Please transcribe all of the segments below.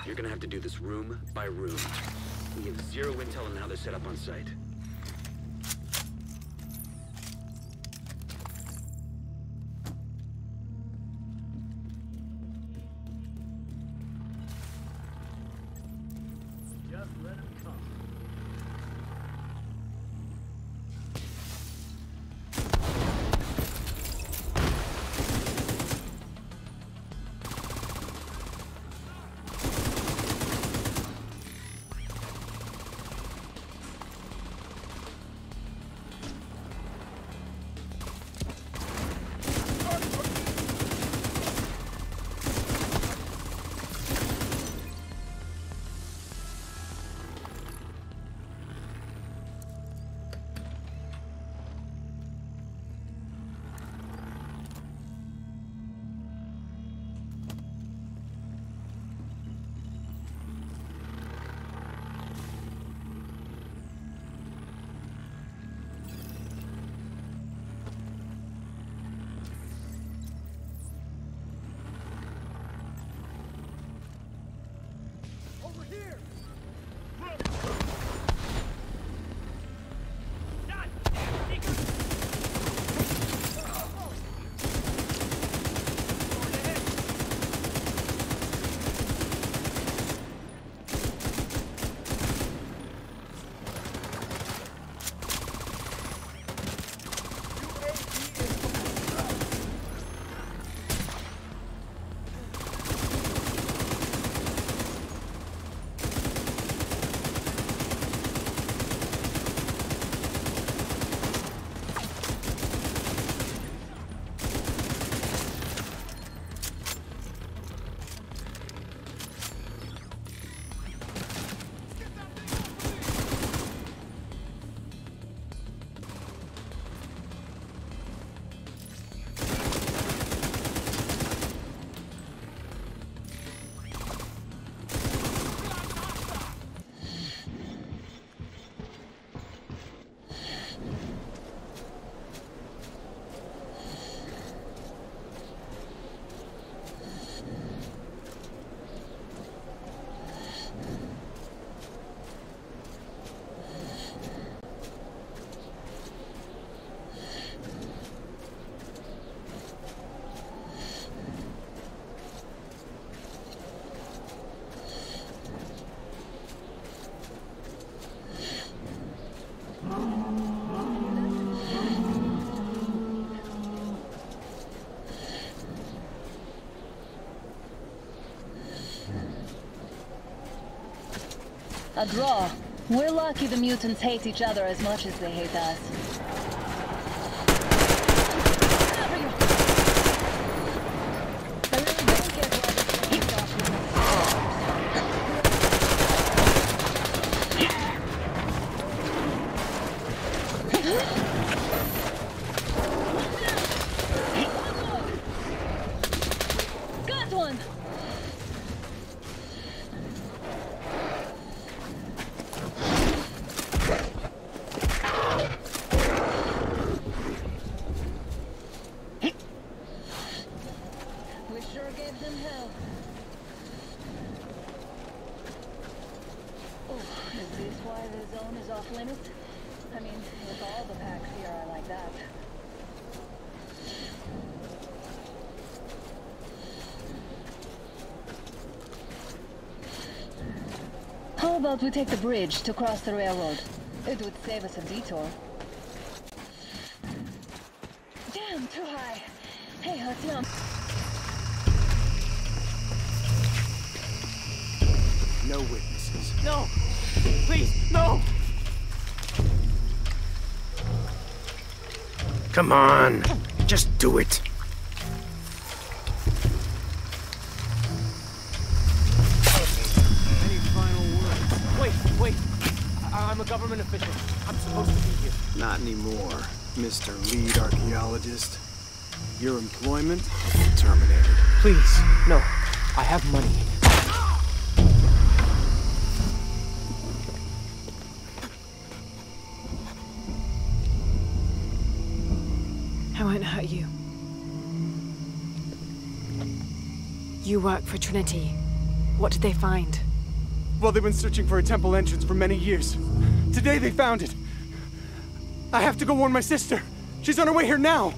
You're gonna have to do this room by room. We have zero intel on how they're set up on site. Just let him come. A draw. We're lucky the mutants hate each other as much as they hate us. Got one! Limits? I mean, if all the packs here are like that. How about we take the bridge to cross the railroad? It would save us a detour. Damn, too high. Hey, let's jump. No witnesses. No! Please, no! Come on, just do it. Any final words? Wait. I'm a government official. I'm supposed to be here. Not anymore, Mr. Lead Archaeologist. Your employment terminated. Please, no. I have money. I won't hurt you. You work for Trinity. What did they find? Well, they've been searching for a temple entrance for many years. Today they found it. I have to go warn my sister. She's on her way here now.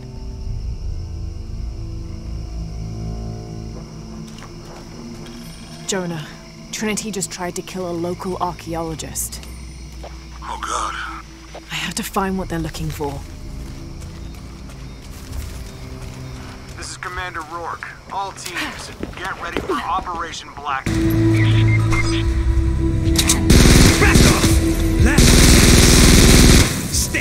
Jonah, Trinity just tried to kill a local archaeologist. Oh, God. I have to find what they're looking for. This is Commander Rourke. All teams, get ready for Operation Black. Back off! Left! Stay!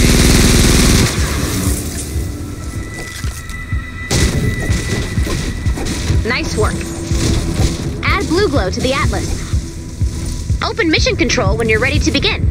Nice work. Add blue glow to the Atlas. Open mission control when you're ready to begin.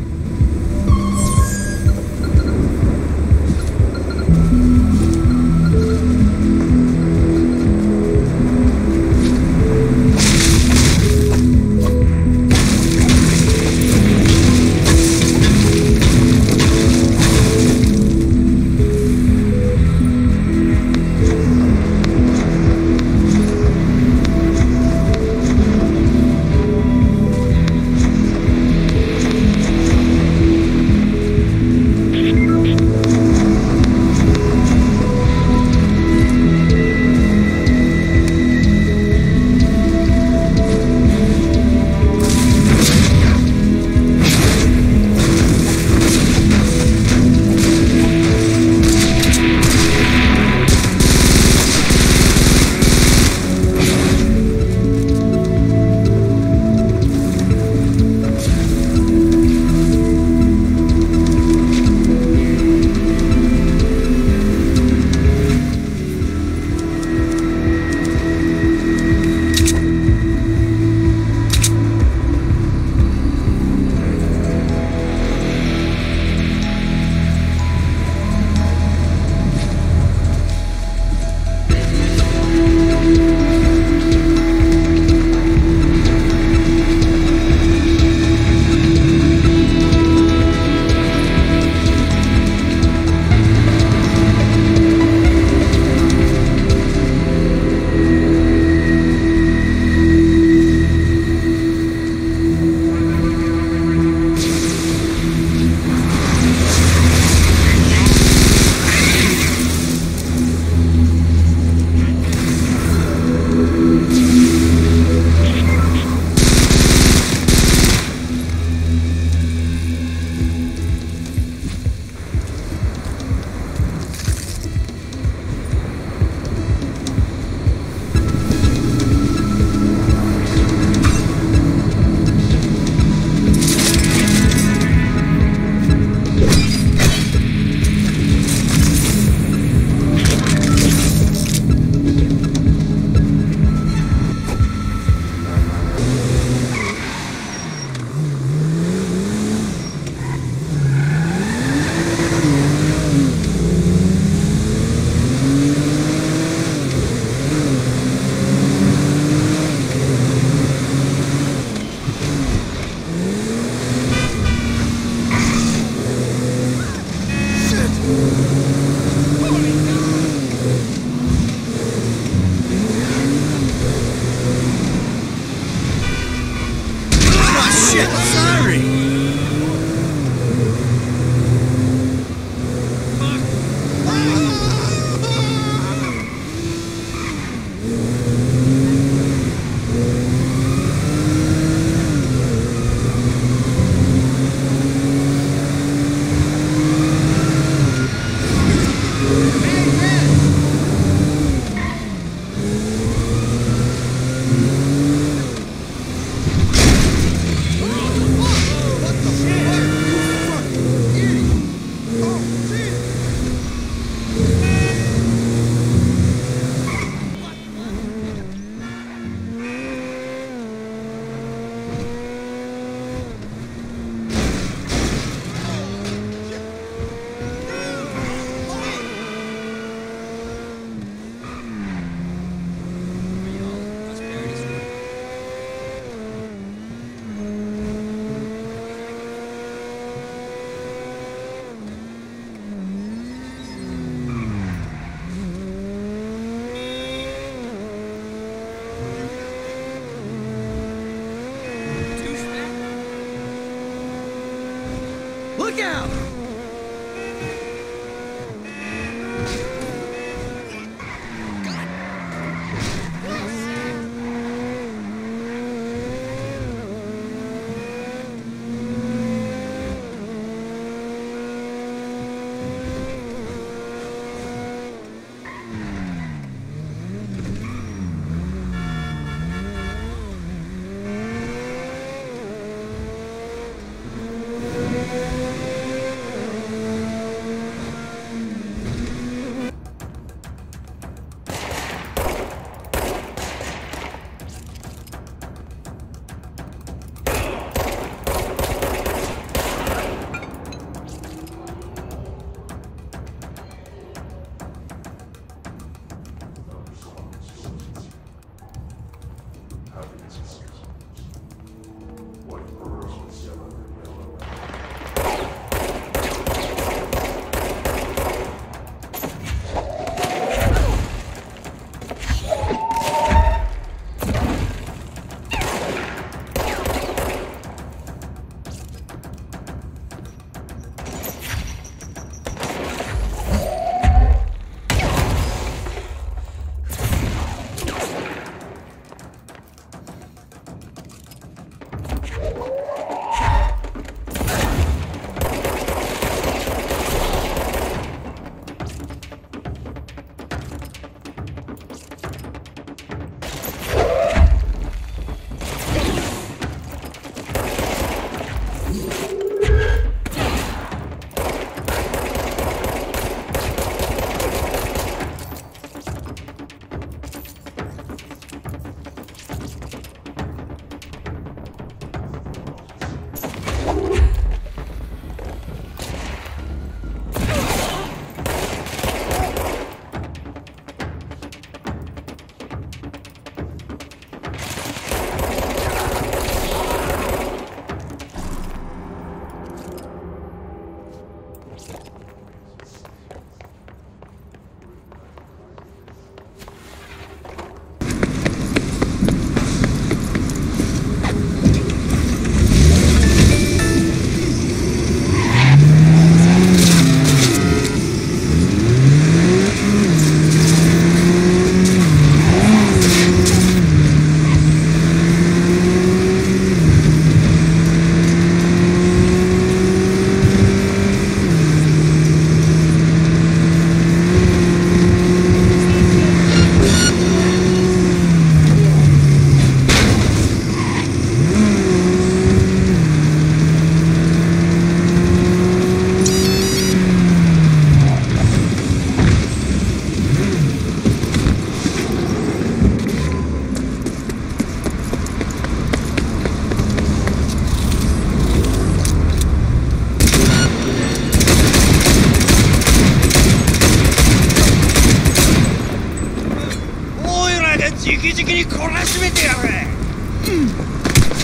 直々に懲らしめてやれ。